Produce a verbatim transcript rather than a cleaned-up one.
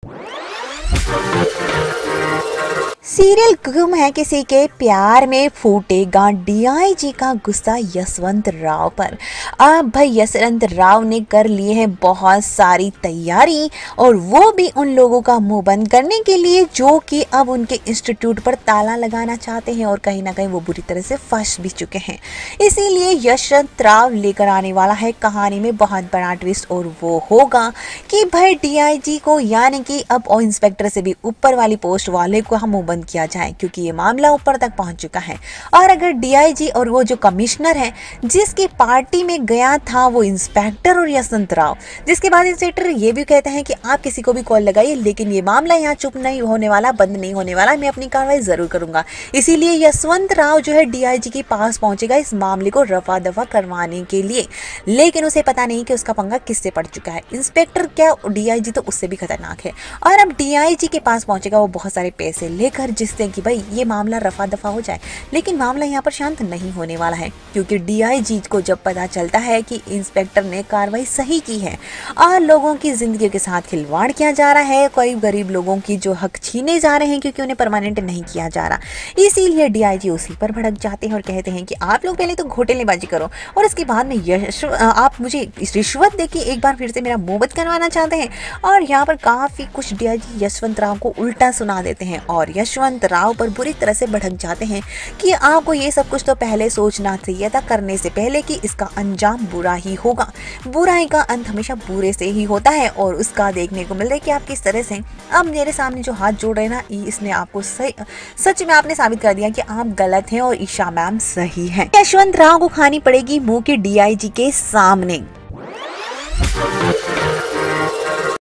Serial गुम है किसी के प्यार में फूटेगा डीआईजी का गुस्सा यशवंत राव पर। अब भाई यशवंत राव ने कर लिए हैं बहुत सारी तैयारी और वो भी उन लोगों का मुंह बंद करने के लिए जो कि अब उनके इंस्टीट्यूट पर ताला लगाना चाहते हैं और कहीं ना कहीं वो बुरी तरह से फंस भी चुके हैं। इसीलिए यशवंत राव लेकर आने वाला है कहानी में बहुत बड़ा ट्विस्ट और वो होगा कि भाई डीआईजी को यानी कि अब और इंस्पेक्टर से भी ऊपर वाली पोस्ट वाले को हम मुंह बंद किया जाए क्योंकि ये मामला ऊपर तक पहुंच चुका है। और अगर डीआईजी और वो जो कमिश्नर है जिसकी पार्टी में गया था वो इंस्पेक्टर और यशवंत राव, जिसके बाद इंस्पेक्टर ये भी कहते हैं कि आप किसी को भी कॉल लगाइए लेकिन ये मामला यहाँ चुप नहीं होने वाला, बंद नहीं होने वाला, मैं अपनी कार्रवाई जरूर करूंगा। इसीलिए यशवंत राव जो है डीआईजी के पास पहुंचेगा इस मामले को रफा दफा करवाने के लिए, लेकिन उसे पता नहीं कि उसका पंगा किससे पड़ चुका है। इंस्पेक्टर क्या, डीआईजी तो उससे भी खतरनाक है। और अब डीआईजी के पास पहुंचेगा वो बहुत सारे पैसे लेकर जिससे कि भाई ये मामला रफा दफा हो जाए, लेकिन मामला यहाँ पर शांत नहीं होने वाला है क्योंकि डीआईजी को जब पता चलता है कि इंस्पेक्टर ने कार्रवाई सही की है और लोगों की जिंदगी के साथ खिलवाड़ किया जा रहा है, कई गरीब लोगों की जो हक छीने जा रहे हैं क्योंकि उन्हें परमानेंट नहीं किया जा रहा, इसीलिए डीआईजी उसी पर भड़क जाते हैं और कहते हैं कि आप लोग पहले तो घोटालेबाजी करो और इसके बाद में यश आप मुझे रिश्वत देके एक बार फिर से मेरा मुंह बंद करवाना चाहते हैं। और यहाँ पर काफी कुछ डीआईजी यशवंत राव को उल्टा सुना देते हैं और यशवंत राव पर बुरी तरह से भड़क जाते हैं कि आपको ये सब कुछ तो पहले सोचना चाहिए था करने से पहले कि इसका अंजाम बुरा ही होगा। बुराई का अंत हमेशा बुरे से ही होता है और उसका देखने को मिल रहा है कि आप किस तरह से अब मेरे सामने जो हाथ जोड़ रहे हैं ना, इसने आपको सही सच में आपने साबित कर दिया कि आप गलत हैं और ईशा मैम सही है। यशवंत राव को खानी पड़ेगी मुंह के डीआईजी के सामने।